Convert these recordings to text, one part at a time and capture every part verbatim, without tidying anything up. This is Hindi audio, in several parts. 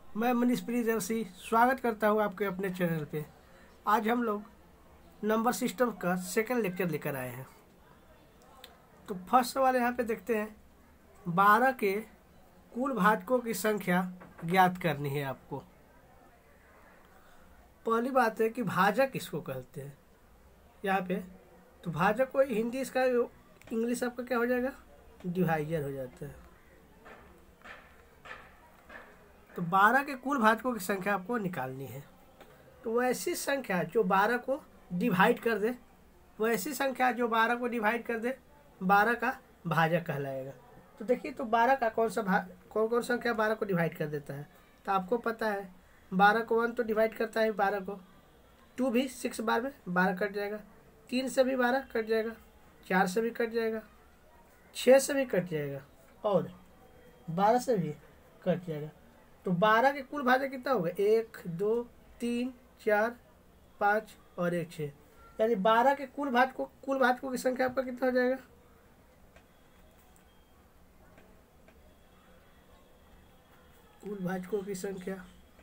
मैं मनीष प्रियदर्शी स्वागत करता हूँ आपके अपने चैनल पे। आज हम लोग नंबर सिस्टम का सेकंड लेक्चर लेकर आए हैं। तो फर्स्ट सवाल यहाँ पे देखते हैं, बारह के कुल भाजकों की संख्या ज्ञात करनी है आपको। पहली बात है कि भाजक किसको कहते हैं यहाँ पे। तो भाजक को हिंदी, इसका इंग्लिश आपका क्या हो जाएगा, डिवाइजर हो जाता है। तो बारह के कुल भाजकों की संख्या आपको निकालनी है। तो वो ऐसी संख्या जो बारह को डिवाइड कर दे, वो ऐसी संख्या जो बारह को डिवाइड कर दे, बारह का भाजक कहलाएगा। तो देखिए, तो बारह का कौन सा भाग, कौन कौन संख्या बारह को डिवाइड कर देता है। तो आपको पता है, बारह को वन तो डिवाइड करता है, बारह को टू भी सिक्स बार में बारह कट जाएगा, तीन से भी बारह कट जाएगा, चार से भी कट जाएगा, छः से भी कट जाएगा और बारह से भी कट जाएगा। तो बारह के कुल भाजक कितना होगा, एक दो तीन चार पाँच और एक छः, यानी बारह के कुल भाजकों कुल भाजकों की संख्या आपका कितना हो जाएगा, कुल भाजकों की संख्या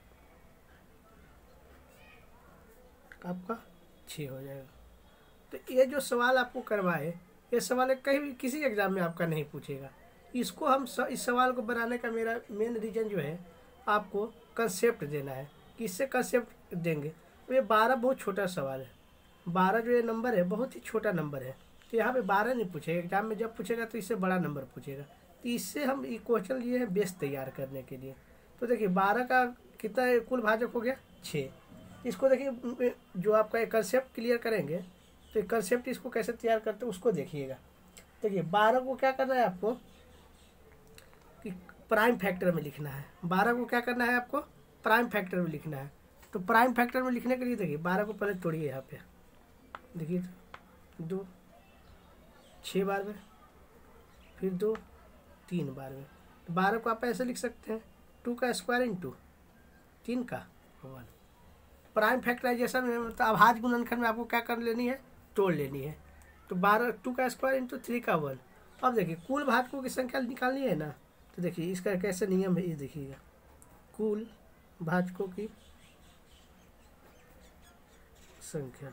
आपका छः हो जाएगा। तो ये जो सवाल आपको करवाए, ये सवाल कहीं भी किसी एग्जाम में आपका नहीं पूछेगा। इसको हम स, इस सवाल को बनाने का मेरा मेन रीज़न जो है, आपको कंसेप्ट देना है। कि इससे कंसेप्ट देंगे तो ये बारह बहुत छोटा सवाल है। बारह जो ये नंबर है बहुत ही छोटा नंबर है। तो यहाँ पे बारह नहीं पूछेगा, एग्जाम में जब पूछेगा तो इससे बड़ा नंबर पूछेगा। तो इससे हम ये क्वेश्चन लिए हैं बेस तैयार करने के लिए। तो देखिए, बारह का कितना कुल भाजक हो गया, छः। इसको देखिए, जो आपका एक कंसेप्ट क्लियर करेंगे तो एक कंसेप्ट इसको कैसे तैयार करते हैं उसको देखिएगा। देखिए, बारह को क्या करना है आपको कि प्राइम फैक्टर में लिखना है। बारह को क्या करना है आपको, प्राइम फैक्टर में लिखना है। तो प्राइम फैक्टर में लिखने के लिए देखिए, बारह को पहले तोड़िए यहाँ पे, देखिए दो छः बार में, फिर दो तीन बार में। तो बारह को आप ऐसे लिख सकते हैं, टू का स्क्वायर इंटू तीन का वन। प्राइम फैक्टराइजेशन में मतलब अभाज्य गुणनखंड में आपको क्या कर लेनी है, तोड़ लेनी है। तो बारह टू का स्क्वायर इंटू थ्री का वन। अब देखिए, कुल भाजकों की संख्या निकालनी है ना। तो देखिए, इसका कैसे नियम है ये देखिएगा, कुल भाजकों की संख्या।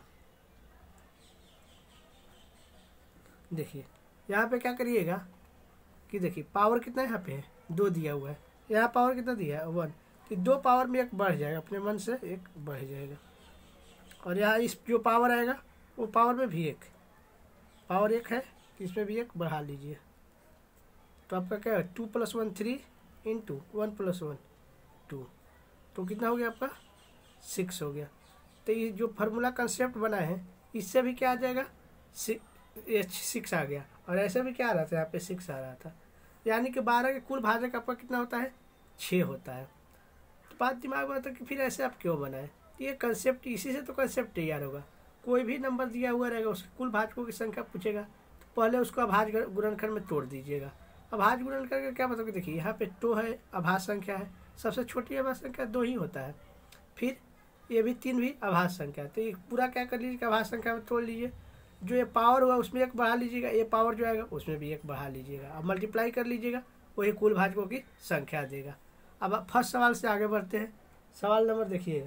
देखिए यहाँ पे क्या करिएगा कि देखिए, पावर कितना यहाँ पे है, दो दिया हुआ है, यहाँ पावर कितना दिया है, वन। कि दो पावर में एक बढ़ जाएगा, अपने मन से एक बढ़ जाएगा। और यहाँ इस जो पावर आएगा वो पावर में भी एक पावर एक है, इसमें भी एक बढ़ा लीजिए। तो आपका क्या है, two plus one three into one plus one two. तो कितना हो गया आपका, सिक्स हो गया। तो ये जो फार्मूला कंसेप्ट बना है, इससे भी क्या आ जाएगा, सिक्स आ गया। और ऐसे भी क्या आ रहा था, यहाँ पे सिक्स आ रहा था। यानी कि बारह के कुल भाजक आपका कितना होता है, छः होता है। तो बात दिमाग में आता है कि फिर ऐसे आप क्यों बनाए। तो ये कंसेप्ट, इसी से तो कंसेप्ट तैयार होगा। कोई भी नंबर दिया हुआ रहेगा, उसके कुल भाजकों की संख्या पूछेगा, तो पहले उसको अभाज्य गुणनखंड में तोड़ दीजिएगा। अभाज्य गुणनखंड का क्या मतलब कि देखिए, यहाँ पे टू है, अभाज्य संख्या है, सबसे छोटी अभाज्य संख्या दो ही होता है। फिर ये भी तीन भी अभाज्य संख्या। तो ये पूरा क्या कर लीजिए, अभाज्य संख्या में तोड़ लीजिए। जो ये पावर हुआ उसमें एक बढ़ा लीजिएगा, ये पावर जो आएगा उसमें भी एक बढ़ा लीजिएगा। अब मल्टीप्लाई कर लीजिएगा, वही कुल भाजकों की संख्या देगा। अब आप फर्स्ट सवाल से आगे बढ़ते हैं। सवाल नंबर देखिएगा,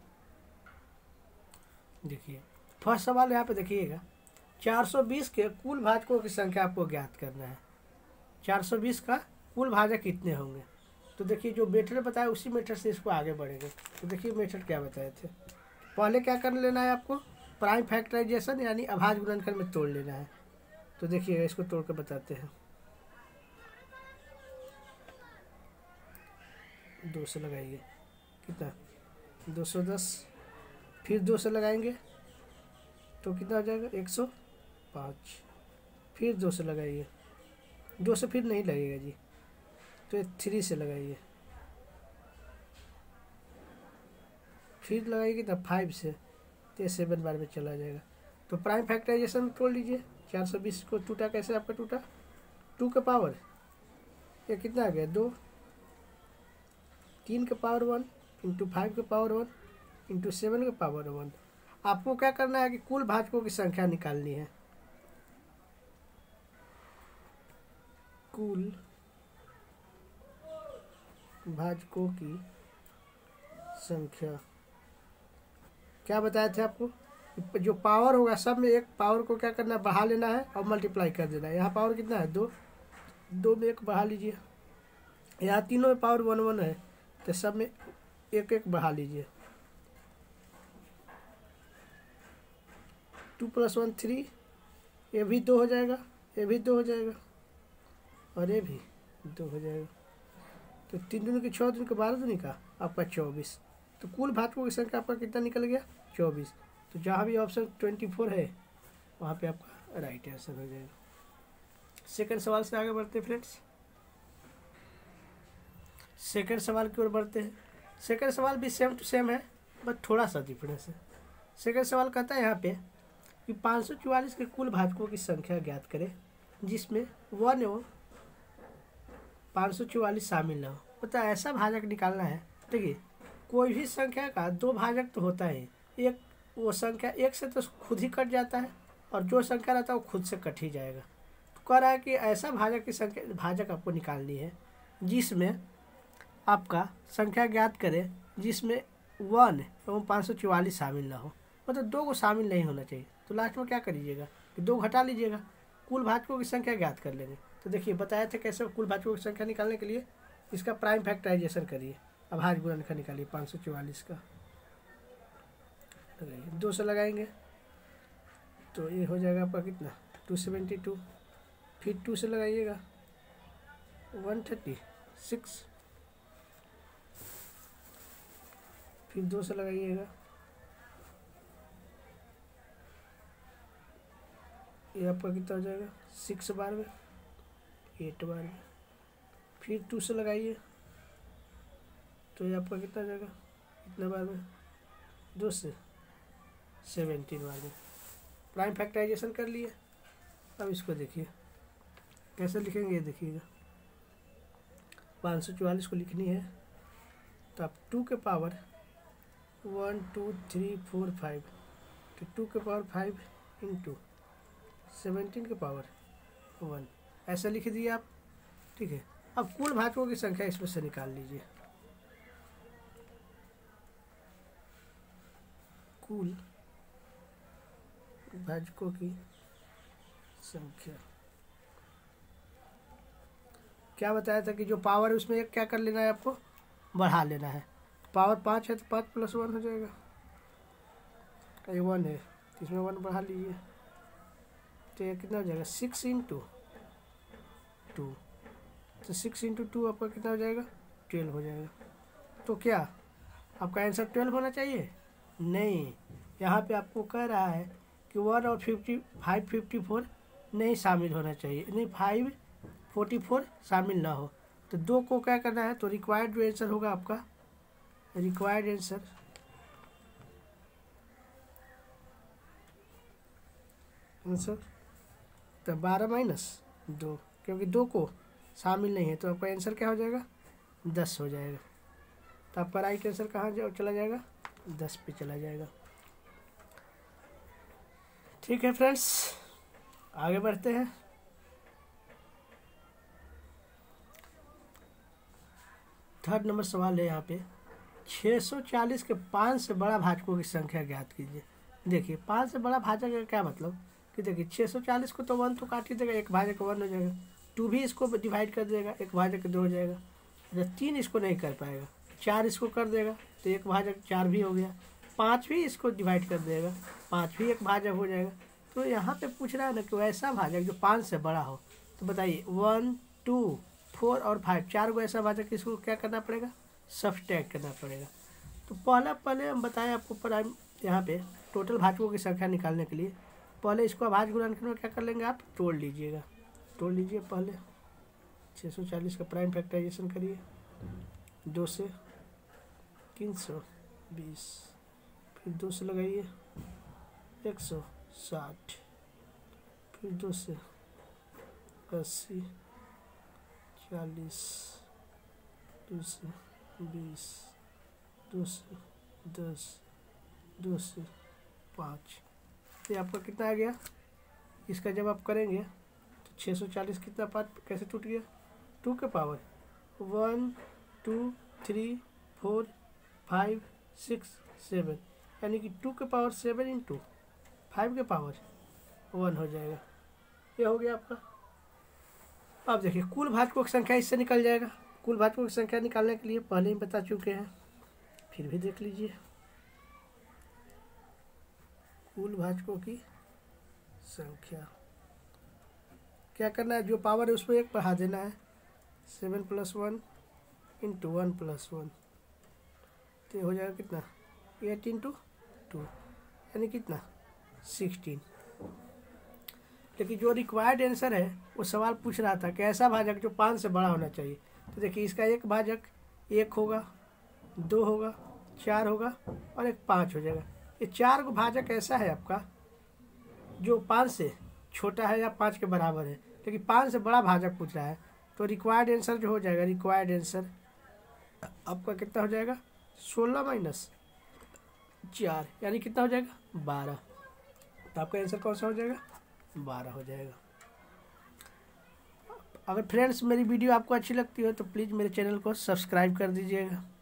देखिए फर्स्ट सवाल यहाँ पे देखिएगा, चार सौ बीस के कुल भाजकों की संख्या आपको ज्ञात करना है। चार सौ बीस का कुल भाजक कितने होंगे। तो देखिए, जो मेथड बताया उसी मेथड से इसको आगे बढ़ेंगे। तो देखिए मेथड क्या बताए थे, पहले क्या कर लेना है आपको, प्राइम फैक्टराइजेशन यानी अभाज्य गुणनखंड में तोड़ लेना है। तो देखिए, इसको तोड़ कर बताते हैं। दो से लगाइए, कितना, दो सौ दस। फिर दो से लगाएंगे तो कितना हो जाएगा, एक सौ पाँच। फिर दो से लगाइए, दो से फिर नहीं लगेगा जी, तो थ्री से लगाइए। फिर लगाइए कितना, फाइव से, तो ये सेवन बार में चला जाएगा। तो प्राइम फैक्टराइजेशन में तोड़ लीजिए। चार सौ बीस को टूटा कैसे आपका टूटा, टू का पावर ये कितना आ गया, दो, तीन का पावर वन इंटू फाइव का पावर वन इंटू सेवन का पावर वन। आपको क्या करना है कि कुल भाजकों की संख्या निकालनी है। कुल भाजकों की संख्या। क्या बताए थे आपको, जो पावर होगा सब में एक पावर को क्या करना है, बढ़ा लेना है और मल्टीप्लाई कर देना है। यहाँ पावर कितना है, दो, दो में एक बढ़ा लीजिए। यहाँ तीनों में पावर वन वन है, तो सब में एक एक बढ़ा लीजिए। टू प्लस वन थ्री, ये भी दो हो जाएगा, ये भी दो हो जाएगा और ये भी दो हो जाएगा। तो तीन दूनी की छः, दूनी के बारह, दूनी का आपका चौबीस। तो कुल भाजकों की संख्या आपका कितना निकल गया, चौबीस। तो जहाँ भी ऑप्शन ट्वेंटी फोर है वहाँ पे आपका राइट आंसर हो जाएगा। सेकंड सवाल से आगे बढ़ते हैं फ्रेंड्स। सेकंड सवाल की ओर बढ़ते हैं। सेकंड सवाल भी सेम टू सेम है, बट थोड़ा सा डिफरेंस है। सेकंड सवाल कहता है यहाँ पे कि पाँच सौ चौवालीस के कुल भाजकों की संख्या ज्ञात करें जिसमें वन एवं पाँच सौ चौवालीस शामिल न हो। मतलब ऐसा भाजक निकालना है। देखिए, कोई भी संख्या का दो भाजक तो होता है, एक वो संख्या एक से तो खुद ही कट जाता है और जो संख्या रहता है वो खुद से कट ही जाएगा। तो कह रहा है कि ऐसा भाजक की संख्या भाजक आपको निकालनी है जिसमें आपका संख्या ज्ञात करें जिसमें वन एवं पाँच सौ चौवालीस शामिल ना हो। मतलब दो को शामिल नहीं होना चाहिए। तो लास्ट में क्या करिएगा कि दो घटा लीजिएगा, कुल भाजकों की संख्या ज्ञात कर लेंगे। तो देखिए बताया था कैसे कुल भाजकों की संख्या निकालने के लिए इसका प्राइम फैक्टराइजेशन करिए। अब भाज्य गुणनखंड निकालिए पाँच सौ चौवालीस का, दो से लगाएंगे तो ये हो जाएगा आपका कितना, टू सेवेंटी टू। फिर टू से लगाइएगा वन थर्टी सिक्स। फिर दो से लगाइएगा, ये आपका कितना हो जाएगा, सिक्स बार में, एट बार में। फिर टू से लगाइए तो ये आपका कितना हो जाएगा, कितने बार में, दो से सेवेंटीन बार में। प्राइम फैक्टराइजेशन कर लिए। अब इसको देखिए कैसे लिखेंगे, ये देखिएगा। पाँच सौ चौवालीस को लिखनी है तो आप टू के power one two three four five, तो टू के पावर फाइव इंटू सेवेंटीन के पावर वन, ऐसा लिख दिए आप। ठीक है, अब कुल भाजकों की संख्या इसमें से निकाल लीजिए। कुल भाजकों की संख्या क्या बताया था कि जो पावर है उसमें एक क्या कर लेना है, आपको बढ़ा लेना है। पावर पाँच है तो पाँच प्लस वन हो जाएगा, ये वन है तो इसमें वन बढ़ा लीजिए। तो ये कितना हो जाएगा, सिक्स इंटू टू। तो सिक्स इंटू टू आपका कितना हो जाएगा, ट्वेल्व हो जाएगा। तो क्या आपका आंसर ट्वेल्व होना चाहिए? नहीं, यहाँ पे आपको कह रहा है कि वन और फिफ्टी फाइव फिफ्टी फोर नहीं शामिल होना चाहिए, नहीं फाइव फोर्टी फोर शामिल ना हो। तो दो को क्या करना है, तो रिक्वायर्ड जो आंसर होगा आपका, रिक्वायर्ड आंसर आंसर तो बारह माइनस दो, क्योंकि दो को शामिल नहीं है तो आपका आंसर क्या हो जाएगा, दस हो जाएगा। तो आपका राइट आंसर कहाँ जा, चला जाएगा, दस पे चला जाएगा। ठीक है फ्रेंड्स, आगे बढ़ते हैं। थर्ड नंबर सवाल है यहाँ पे, छः सौ चालीस के पाँच से बड़ा भाजकों की संख्या ज्ञात कीजिए। देखिए पाँच से बड़ा भाजक का क्या मतलब कि देखिए छः सौ चालीस को तो वन तो काट ही देगा, एक भाजक वन हो जाएगा। टू भी इसको डिवाइड कर देगा, एक भाजक दो हो जाएगा। जब तीन इसको नहीं कर पाएगा, चार इसको कर देगा तो एक भाजक चार भी हो गया। पाँच भी इसको डिवाइड कर देगा, पाँच भी एक भाजक हो जाएगा। तो यहाँ पे पूछ रहा है ना कि वैसा भाजक जो पाँच से बड़ा हो। तो बताइए वन टू फोर और फाइव, चार को ऐसा भाजक इसको क्या करना पड़ेगा, सब्सट्रैक्ट करना पड़ेगा। तो पहला पहले हम बताएं आपको प्राइम यहाँ पे टोटल भाजकों की संख्या निकालने के लिए पहले इसको भाज्य गुणनखंड में क्या कर लेंगे, आप तोड़ लीजिएगा। तोड़ लीजिए पहले, छः सौ चालीस का प्राइम फैक्टराइजेशन करिए, दो से तीन सौ बीस, फिर दो से लगाइए एक सौ साठ, फिर दो से अस्सी, चालीस, दो से बीस, दो से दस, दो से पाँच। ये आपका कितना आ गया, इसका जब आप करेंगे तो छः सौ चालीस कितना पार्ट कैसे टूट गया, टू के power one two three four five six seven, यानी कि टू के पावर सेवन इंटू फाइव के पावर वन हो जाएगा। ये हो गया आपका। अब देखिए कुल भाजकों की संख्या इससे निकल जाएगा। कुल भाजकों की संख्या निकालने के लिए पहले ही बता चुके हैं, फिर भी देख लीजिए। कुल भाजकों की संख्या क्या करना है, जो पावर है उसमें एक बढ़ा देना है। Seven plus one into one plus one, तो हो जाएगा कितना, एट इंटू टू, यानी कितना, सिक्सटीन। लेकिन जो रिक्वायर्ड आंसर है वो सवाल पूछ रहा था कि ऐसा भाजक जो पाँच से बड़ा होना चाहिए। तो देखिए इसका एक भाजक एक होगा, दो होगा, चार होगा और एक पाँच हो जाएगा। ये चार को भाजक ऐसा है आपका जो पाँच से छोटा है या पाँच के बराबर है, लेकिन पाँच से बड़ा भाजक पूछ रहा है। तो रिक्वायर्ड आंसर जो हो जाएगा, रिक्वायर्ड आंसर आपका कितना हो जाएगा, सोलह माइनस चार, यानी कितना हो जाएगा, बारह। तो आपका आंसर कौन सा हो जाएगा, बारह हो जाएगा। अगर फ्रेंड्स मेरी वीडियो आपको अच्छी लगती हो तो प्लीज़ मेरे चैनल को सब्सक्राइब कर दीजिएगा।